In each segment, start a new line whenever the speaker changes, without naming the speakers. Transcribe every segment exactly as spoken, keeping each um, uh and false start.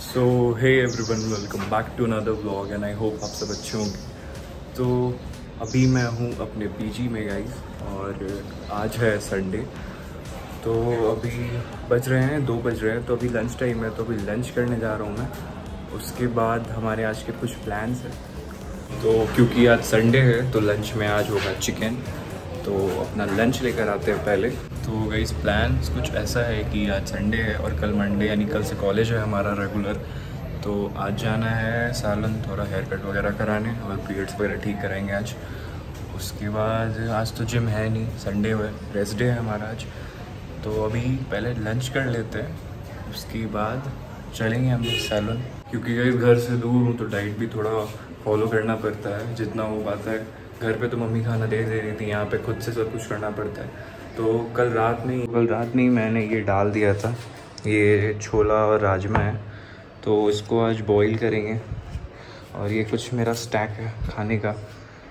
So hey everyone, welcome back to another vlog and I hope आप सब अच्छे होंगे। तो अभी मैं हूँ अपने पीजी में गाइस, और आज है संडे। तो अभी बज रहे हैं दो बज रहे हैं तो अभी लंच टाइम है, तो अभी लंच करने जा रहा हूँ मैं। उसके बाद हमारे आज के कुछ प्लान्स हैं। तो क्योंकि आज संडे है तो लंच में आज होगा चिकन, तो अपना लंच लेकर आते हैं पहले। तो गाइस प्लान्स कुछ ऐसा है कि आज संडे है और कल मंडे यानी कल से कॉलेज है हमारा रेगुलर। तो आज जाना है सालन थोड़ा हेयर कट वगैरह कराने और पीरियड्स वगैरह ठीक कराएंगे आज। उसके बाद आज तो जिम है नहीं, संडे है, रेस्ट डे है हमारा आज। तो अभी पहले लंच कर लेते हैं, उसके बाद चलेंगे हम लोग सैलून। क्योंकि गाइस घर से दूर हूँ तो डाइट भी थोड़ा फॉलो करना पड़ता है जितना हो पाता है। घर पे तो मम्मी खाना दे दे रही थी, यहाँ पे खुद से सब कुछ करना पड़ता है। तो कल रात में कल रात में ही मैंने ये डाल दिया था, ये छोला और राजमा है, तो इसको आज बॉईल करेंगे। और ये कुछ मेरा स्टैक है खाने का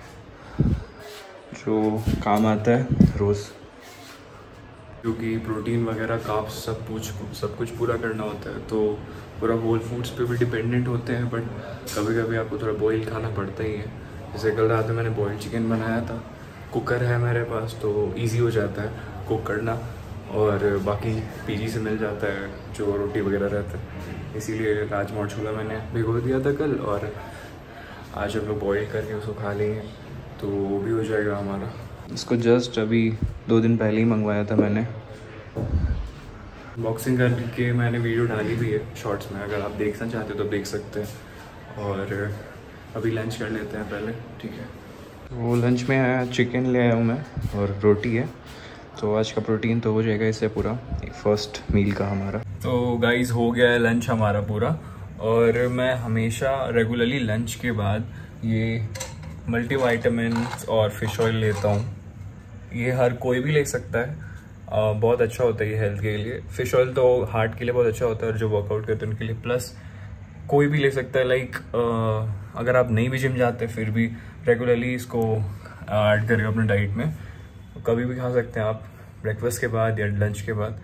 जो काम आता है रोज़, क्योंकि प्रोटीन वगैरह कार्ब्स सब कुछ सब कुछ पूरा करना होता है। तो पूरा होल फूड्स पे भी डिपेंडेंट होते हैं, बट कभी कभी आपको थोड़ा बॉईल खाना पड़ता ही है। जैसे कल रात में मैंने बॉइल्ड चिकन बनाया था, कुकर है मेरे पास तो इजी हो जाता है कुक करना, और बाकी पीजी से मिल जाता है जो रोटी वगैरह रहता है। इसीलिए राजमा और छोला मैंने भिगो दिया था कल, और आज हम लोग बॉईल करके उसको खा लेंगे तो वो भी हो जाएगा हमारा। इसको जस्ट अभी दो दिन पहले ही मंगवाया था मैंने। बॉक्सिंग करके मैंने वीडियो डाली भी है शॉर्ट्स में, अगर आप देखना चाहते हो तो देख सकते हैं। और अभी लंच कर लेते हैं पहले, ठीक है। तो लंच में आया चिकन ले आया हूँ मैं, और रोटी है, तो आज का प्रोटीन तो हो जाएगा इससे पूरा, एक फर्स्ट मील का हमारा। तो गाइस हो गया है लंच हमारा पूरा। और मैं हमेशा रेगुलरली लंच के बाद ये मल्टीविटामिन्स और फिश ऑयल लेता हूँ। ये हर कोई भी ले सकता है, आ, बहुत अच्छा होता है ये हेल्थ के लिए। फिश ऑयल तो हार्ट के लिए बहुत अच्छा होता है, और जो वर्कआउट करते हैं उनके लिए। प्लस कोई भी ले सकता है, लाइक अगर आप नहीं भी जिम जाते फिर भी रेगुलरली इसको ऐड करके अपने डाइट में कभी भी खा सकते हैं आप, ब्रेकफास्ट के बाद या लंच के बाद।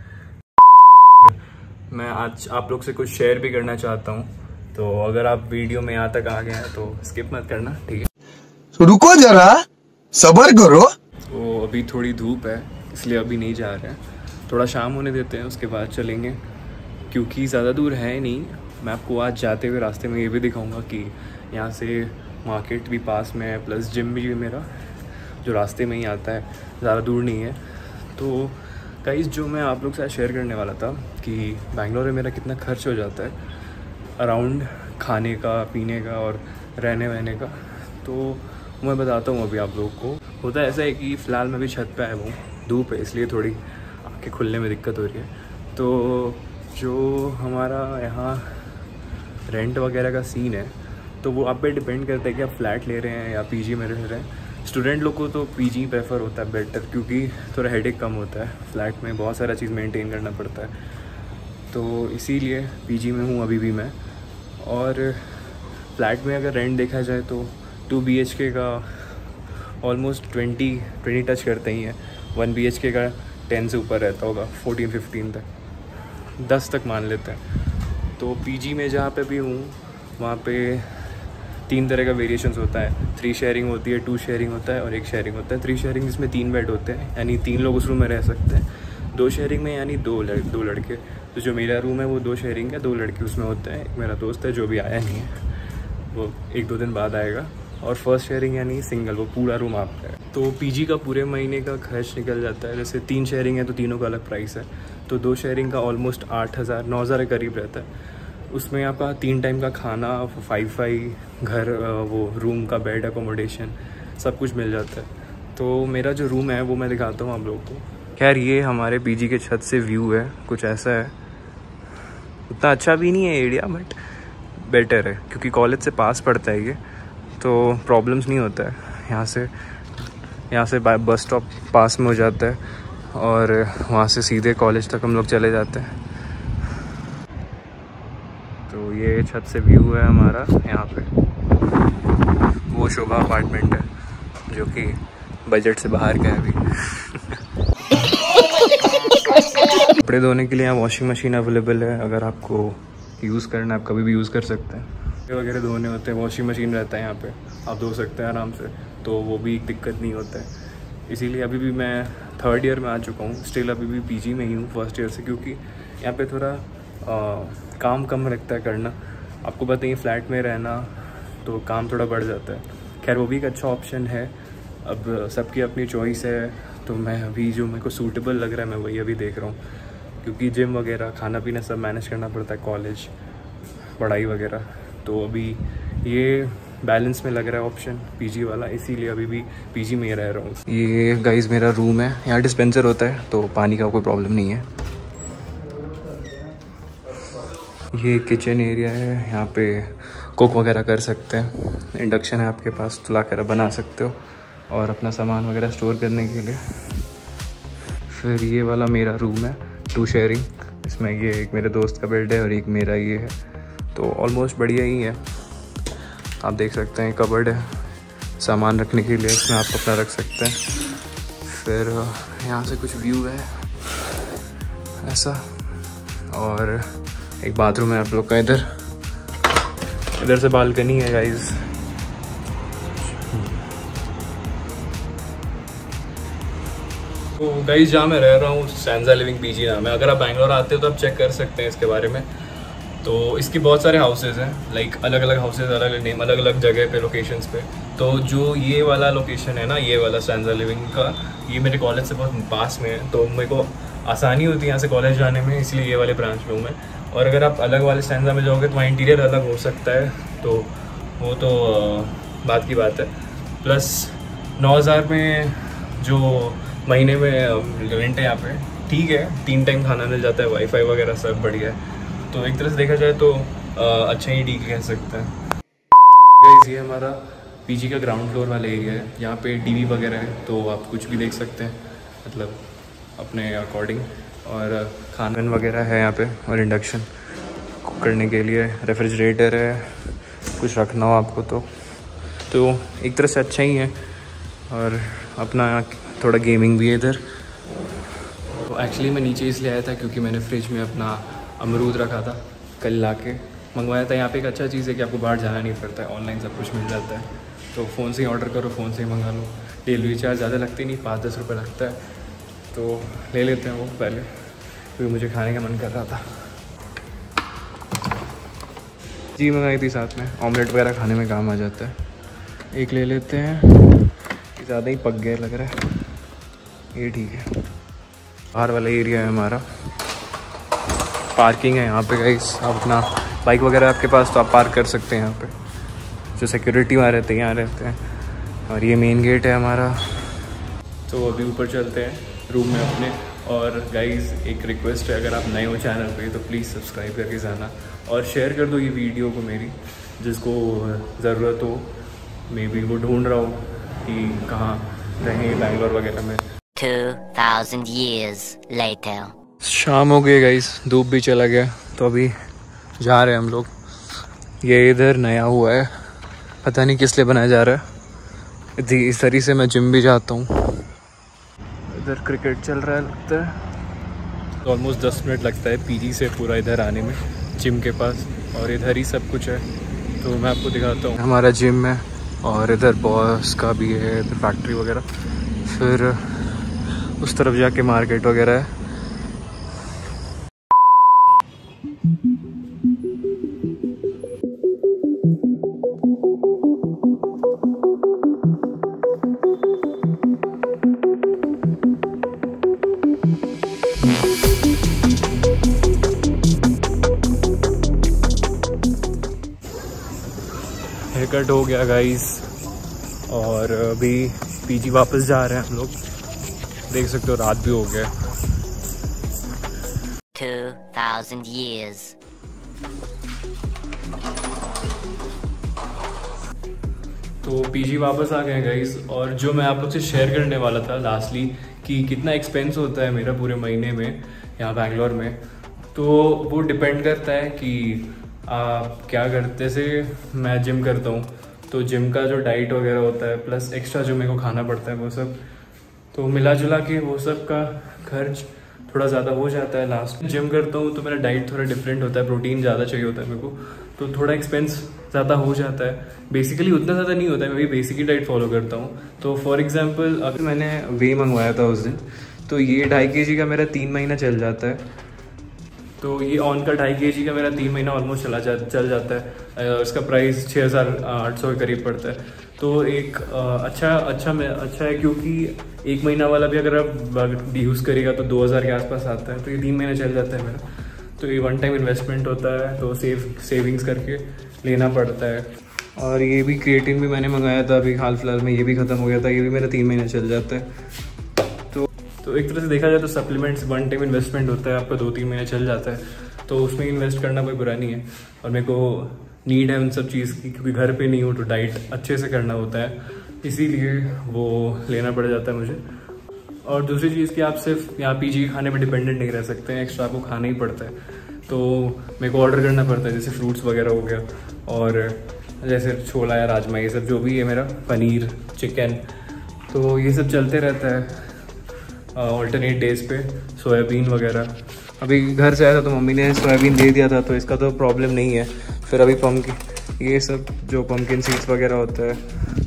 मैं आज आप लोग से कुछ शेयर भी करना चाहता हूँ, तो अगर आप वीडियो में यहाँ तक आ गए हैं तो स्किप मत करना, ठीक है।
तो रुको जरा, सब्र करो।
तो अभी थोड़ी धूप है इसलिए अभी नहीं जा रहे हैं, थोड़ा शाम होने देते हैं उसके बाद चलेंगे, क्योंकि ज़्यादा दूर है नहीं। मैं आपको आज जाते हुए रास्ते में ये भी दिखाऊंगा कि यहाँ से मार्केट भी पास में है, प्लस जिम भी मेरा जो रास्ते में ही आता है, ज़्यादा दूर नहीं है। तो गाइस जो मैं आप लोग के साथ शेयर करने वाला था कि बैंगलोर में मेरा कितना खर्च हो जाता है अराउंड खाने का, पीने का और रहने वहने का, तो मैं बताता हूँ अभी आप लोगों को। होता है ऐसा है कि फ़िलहाल मैं भी छत पे आया हूँ, धूप है इसलिए थोड़ी आँखें खुलने में दिक्कत हो रही है। तो जो हमारा यहाँ रेंट वगैरह का सीन है तो वो आप पे डिपेंड करता है कि आप फ्लैट ले रहे हैं या पीजी में रह रहे हैं। स्टूडेंट लोग को तो पीजी प्रेफर होता है बेटर, क्योंकि थोड़ा हेडेक कम होता है, फ्लैट में बहुत सारा चीज़ मेंटेन करना पड़ता है। तो इसीलिए पीजी में हूँ अभी भी मैं। और फ्लैट में अगर रेंट देखा जाए तो टू बी एच के का ऑलमोस्ट ट्वेंटी ट्वेंटी टच करते ही हैं, वन बी एच के का टेन से ऊपर रहता होगा, फोर्टीन फिफ्टीन तक, दस तक मान लेते हैं। तो पीजी में जहाँ पे भी हूँ वहाँ पे तीन तरह का वेरिएशंस होता है। थ्री शेयरिंग होती है, टू शेयरिंग होता है और एक शेयरिंग होता है। थ्री शेयरिंग जिसमें तीन बेड होते हैं, यानी तीन लोग उस रूम में रह सकते हैं। दो शेयरिंग में यानी दो लड़, दो लड़के। तो जो मेरा रूम है वो दो शेयरिंग है, दो लड़के उसमें होते हैं। एक मेरा दोस्त है जो भी आया नहीं है, वो एक दो दिन बाद आएगा। और फर्स्ट शेयरिंग यानी सिंगल, वो पूरा रूम आपका है। तो पीजी का पूरे महीने का खर्च निकल जाता है। जैसे तीन शेयरिंग है तो तीनों का अलग प्राइस है, तो दो शेयरिंग का ऑलमोस्ट आठ हज़ार नौ हज़ार के करीब रहता है। उसमें आपका तीन टाइम का खाना, फाई फाई, घर, वो रूम का बेड, अकोमोडेशन सब कुछ मिल जाता है। तो मेरा जो रूम है वो मैं दिखाता हूँ आप लोगों को। खैर ये हमारे पीजी के छत से व्यू है, कुछ ऐसा है। उतना अच्छा भी नहीं है एरिया, बट बेटर है क्योंकि कॉलेज से पास पड़ता है ये, तो प्रॉब्लम्स नहीं होता है। यहाँ से यहाँ से बस स्टॉप पास में हो जाता है, और वहाँ से सीधे कॉलेज तक हम लोग चले जाते हैं। तो ये छत से व्यू है हमारा यहाँ पे। वो शोभा अपार्टमेंट है जो कि बजट से बाहर का है अभी। कपड़े धोने के लिए यहाँ वॉशिंग मशीन अवेलेबल है, अगर आपको यूज़ करना आप कभी भी यूज़ कर सकते हैं। कपड़े वगैरह धोने होते हैं, वॉशिंग मशीन रहता है यहाँ पे, आप धो सकते हैं आराम से, तो वो भी दिक्कत नहीं होता है। इसीलिए अभी भी मैं थर्ड ईयर में आ चुका हूँ, स्टिल अभी भी पीजी में ही हूँ फर्स्ट ईयर से, क्योंकि यहाँ पे थोड़ा आ, काम कम लगता है करना। आपको पता ही फ्लैट में रहना तो काम थोड़ा बढ़ जाता है। खैर वो भी एक अच्छा ऑप्शन है, अब सबकी अपनी चॉइस है। तो मैं अभी जो मेरे को सूटेबल लग रहा है मैं वही अभी देख रहा हूँ, क्योंकि जिम वगैरह खाना पीना सब मैनेज करना पड़ता है, कॉलेज पढ़ाई वगैरह। तो अभी ये बैलेंस में लग रहा है ऑप्शन पीजी वाला, इसीलिए अभी भी पीजी में ही रह रहा हूँ। ये गाइस मेरा रूम है, यहाँ डिस्पेंसर होता है तो पानी का कोई प्रॉब्लम नहीं है। ये किचन एरिया है, यहाँ पे कुक वगैरह कर सकते हैं, इंडक्शन है आपके पास तो लाकर बना सकते हो, और अपना सामान वगैरह स्टोर करने के लिए। फिर ये वाला मेरा रूम है, टू शेयरिंग, इसमें ये एक मेरे दोस्त का बेड है और एक मेरा ये है, तो ऑलमोस्ट बढ़िया ही है। आप देख सकते हैं कबर्ड है सामान रखने के लिए, इसमें आप अपना रख सकते हैं। फिर यहाँ से कुछ व्यू है ऐसा, और एक बाथरूम है आप लोग का इधर, इधर से बालकनी है गाइस। तो गाइस जहाँ मैं रह रहा हूँ स्टैंजा लिविंग पीजी नाम है, अगर आप बैंगलोर आते हो तो आप चेक कर सकते हैं इसके बारे में। तो इसकी बहुत सारे हाउसेज हैं, लाइक अलग अलग हाउसेज, अलग अलग नेम, अलग अलग जगह पे, लोकेशंस पे। तो जो ये वाला लोकेशन है ना, ये वाला स्टैंजा लिविंग का, ये मेरे कॉलेज से बहुत पास में है, तो मेरे को आसानी होती है यहाँ से कॉलेज जाने में, इसलिए ये वाले ब्रांच में हूँ मैं। और अगर आप अलग वाले स्टैंजा में जाओगे तो वहाँ इंटीरियर अलग हो सकता है, तो वो तो बात की बात है। प्लस नौ हज़ार में जो महीने में रेंट है यहाँ पे, ठीक है, तीन टाइम खाना मिल जाता है, वाईफाई वगैरह सब बढ़िया है, तो एक तरह से देखा जाए तो आ, अच्छा ही ठीक कह सकते हैं। ये हमारा पीजी का ग्राउंड फ्लोर वाला एरिया है, यहाँ पे टीवी वगैरह है, तो आप कुछ भी देख सकते हैं, मतलब अपने अकॉर्डिंग। और खाना वगैरह है यहाँ पे, और इंडक्शन कुक करने के लिए, रेफ्रिजरेटर है, कुछ रखना हो आपको तो तो एक तरह से अच्छा ही है। और अपना थोड़ा गेमिंग भी है इधर। तो एक्चुअली मैं नीचे इसलिए आया था क्योंकि मैंने फ्रिज में अपना अमरूद रखा था, कल ला के मंगवाया था। यहाँ पे एक अच्छा चीज़ है कि आपको बाहर जाना नहीं पड़ता है, ऑनलाइन सब कुछ मिल जाता है, तो फ़ोन से ही ऑर्डर करो, फ़ोन से ही मंगा लो। डिलीवरी चार्ज ज़्यादा लगती नहीं, पाँच दस रुपये लगता है, तो ले लेते हैं वो पहले, क्योंकि मुझे खाने का मन कर रहा था। जी मंगाई थी साथ में, ऑमलेट वगैरह खाने में काम आ जाता है। एक ले लेते हैं, ज़्यादा ही पक गया लग रहा है, ये ठीक है। बाहर वाला एरिया है हमारा, पार्किंग है यहाँ पे गाइस, आप अपना बाइक वगैरह आपके पास तो आप पार्क कर सकते हैं यहाँ पे, जो सिक्योरिटी वहाँ रहते हैं यहाँ रहते हैं। और ये मेन गेट है हमारा। तो अभी ऊपर चलते हैं रूम में अपने। और गाइस एक रिक्वेस्ट है, अगर आप नए हो चैनल पे तो प्लीज़ सब्सक्राइब करके जाना, और शेयर कर दो ये वीडियो को मेरी, जिसको ज़रूरत हो, मे बी वो ढूंढ रहा हो कि कहाँ रहें बैंगलोर वगैरह में।
two thousand years later.
शाम हो गई गाइस, धूप भी चला गया, तो अभी जा रहे हैं हम लोग। ये इधर नया हुआ है, पता नहीं किस लिए बनाया जा रहा है। इस तरीके से मैं जिम भी जाता हूँ। इधर क्रिकेट चल रहा है लगता है, तो ऑलमोस्ट दस मिनट लगता है पीजी से पूरा इधर आने में, जिम के पास, और इधर ही सब कुछ है, तो मैं आपको दिखाता हूँ। हमारा जिम है, और इधर बॉस का भी है, इधर फैक्ट्री वगैरह, फिर उस तरफ जाके मार्केट वगैरह है। हेयर कट हो गया गाइस, और अभी पीजी वापस जा रहे हैं हम लोग। देख सकते हो रात भी हो गया।
two thousand years.
तो पीजी वापस आ गए गाइस, और जो मैं आप लोग से शेयर करने वाला था लास्टली कि कितना एक्सपेंस होता है मेरा पूरे महीने में यहाँ बैंगलोर में, तो वो डिपेंड करता है कि आप क्या करते। से मैं जिम करता हूँ, तो जिम का जो डाइट वगैरह होता है, प्लस एक्स्ट्रा जो मेरे को खाना पड़ता है वो सब, तो मिला जुला के वो सब का खर्च थोड़ा ज़्यादा हो जाता है लास्ट। जिम करता हूँ तो मेरा डाइट थोड़ा डिफरेंट होता है, प्रोटीन ज़्यादा चाहिए होता है मेरे को, तो थोड़ा एक्सपेंस ज़्यादा हो जाता है। बेसिकली उतना ज़्यादा नहीं होता है, मैं भी बेसिक ही डाइट फॉलो करता हूँ। तो फॉर एग्जांपल अगर मैंने वे मंगवाया था उस दिन, तो ये ढाई के जी का मेरा तीन महीना चल जाता है। तो ये ऑन का ढाई के जी का मेरा तीन महीना ऑलमोस्ट चला जा चल जाता है। इसका प्राइस छः हज़ार आठ सौ के करीब पड़ता है। तो एक अच्छा अच्छा में अच्छा है, क्योंकि एक महीना वाला भी अगर आप यूज़ करेगा तो दो हज़ार के आसपास आता है। तो ये तीन महीना चल जाता है मेरा। तो ये वन टाइम इन्वेस्टमेंट होता है, तो सेव सेविंग्स करके लेना पड़ता है। और ये भी क्रिएटिन भी मैंने मंगाया था अभी हाल फिलहाल में, ये भी ख़त्म हो गया था। ये भी मेरा तीन महीना चल जाता है। तो तो एक तरह से देखा जाए तो सप्लीमेंट्स वन टाइम इन्वेस्टमेंट होता है, आपका दो तीन महीने चल जाता है, तो उसमें इन्वेस्ट करना कोई बुरा नहीं है। और मेरे को नीड है उन सब चीज़ की, क्योंकि घर पे नहीं हो तो डाइट अच्छे से करना होता है, इसीलिए वो लेना पड़ जाता है मुझे। और दूसरी चीज़ कि आप सिर्फ यहाँ पीजी खाने पे डिपेंडेंट नहीं रह सकते हैं, एक्स्ट्रा आपको खाना ही पड़ता है। तो मेरे को ऑर्डर करना पड़ता है, जैसे फ्रूट्स वगैरह हो गया, और जैसे छोला या राजमा, ये सब जो भी है मेरा, पनीर, चिकन, तो ये सब चलते रहता है ऑल्टरनेट डेज पे। सोयाबीन वगैरह, अभी घर से आया था तो मम्मी ने सोयाबीन दे दिया था, तो इसका तो प्रॉब्लम नहीं है। फिर अभी पम्पकिन, ये सब जो पम्पकिन सीड्स वगैरह होता है,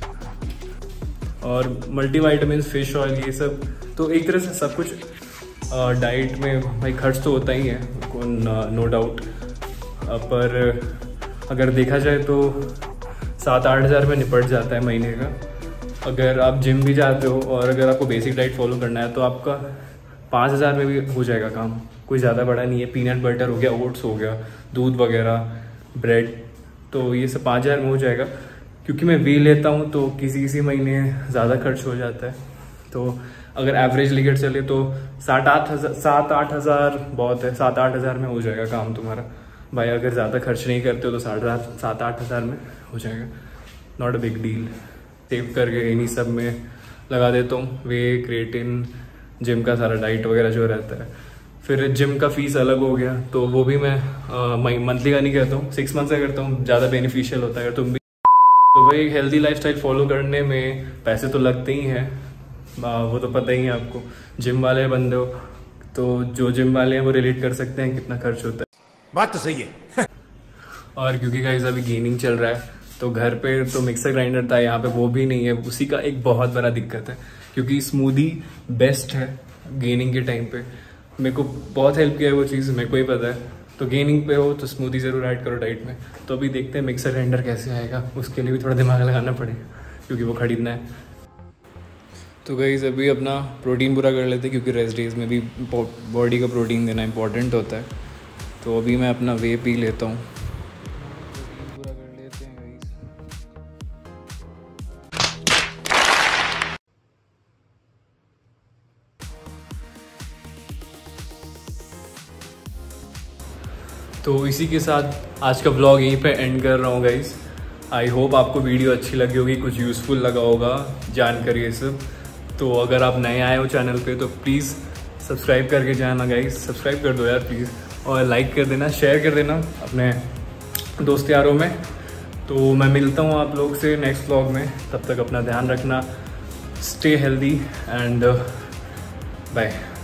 और मल्टीविटामिन, फिश ऑयल, ये सब। तो एक तरह से सब कुछ डाइट में भाई खर्च तो होता ही है, नो डाउट। पर अगर देखा जाए तो सात आठ हज़ार में निपट जाता है महीने का। अगर आप जिम भी जाते हो और अगर आपको बेसिक डाइट फॉलो करना है तो आपका पाँच हज़ार में भी हो जाएगा काम, कोई ज़्यादा बड़ा नहीं है। पीनट बटर हो गया, ओट्स हो गया, दूध वगैरह, ब्रेड, तो ये सब पाँच हज़ार में हो जाएगा। क्योंकि मैं वे लेता हूँ तो किसी किसी महीने ज़्यादा खर्च हो जाता है। तो अगर एवरेज लेकर चले तो सात आठ हज़ार सात आठ हज़ार बहुत है, सात आठ हज़ार में हो जाएगा काम तुम्हारा भाई। अगर ज़्यादा खर्च नहीं करते हो तो साठ हज़ार सात आठ हज़ार में हो जाएगा, not a big deal. Save करके इन्हीं सब में लगा देता हूँ, वे, क्रिएटिन, जिम का सारा डाइट वगैरह जो रहता है। फिर जिम का फीस अलग हो गया, तो वो भी मैं मंथली का नहीं करता हूँ, सिक्स मंथ का करता हूँ, ज़्यादा बेनिफिशियल होता है। अगर तुम भी तो भाई हेल्दी लाइफस्टाइल फॉलो करने में पैसे तो लगते ही हैं, वो तो पता ही है आपको। जिम वाले बंदे हो तो जो जिम वाले हैं वो रिलेट कर सकते हैं कितना खर्च होता है।
बात तो सही है।
और क्योंकि गाइस अभी गेनिंग चल रहा है, तो घर पे तो मिक्सर ग्राइंडर था, यहाँ पे वो भी नहीं है। उसी का एक बहुत बड़ा दिक्कत है, क्योंकि स्मूदी बेस्ट है गेनिंग के टाइम पे। मेरे को बहुत हेल्प किया है वो चीज़, मेरे को ही पता है। तो गेनिंग पे हो तो स्मूदी ज़रूर ऐड करो डाइट में। तो अभी देखते हैं मिक्सर ग्राइंडर कैसे आएगा, उसके लिए भी थोड़ा दिमाग लगाना पड़ेगा, क्योंकि वो खरीदना है। तो गाइस अभी अपना प्रोटीन पूरा कर लेते हैं, क्योंकि रेस्ट डेज में भी बॉडी का प्रोटीन देना इंपॉर्टेंट होता है। तो अभी मैं अपना वे पी लेता हूँ। पूरा कर लेते हैं गाइस। तो इसी के साथ आज का ब्लॉग यहीं पे एंड कर रहा हूँ गाइस। आई होप आपको वीडियो अच्छी लगी होगी, कुछ यूज़फुल लगा होगा जानकारी ये सब। तो अगर आप नए आए हो चैनल पे तो प्लीज़ सब्सक्राइब करके जाना गाइस, सब्सक्राइब कर दो यार प्लीज़, और लाइक कर देना, शेयर कर देना अपने दोस्त यारों में। तो मैं मिलता हूँ आप लोग से नेक्स्ट ब्लॉग में, तब तक अपना ध्यान रखना, स्टे हेल्दी एंड बाय।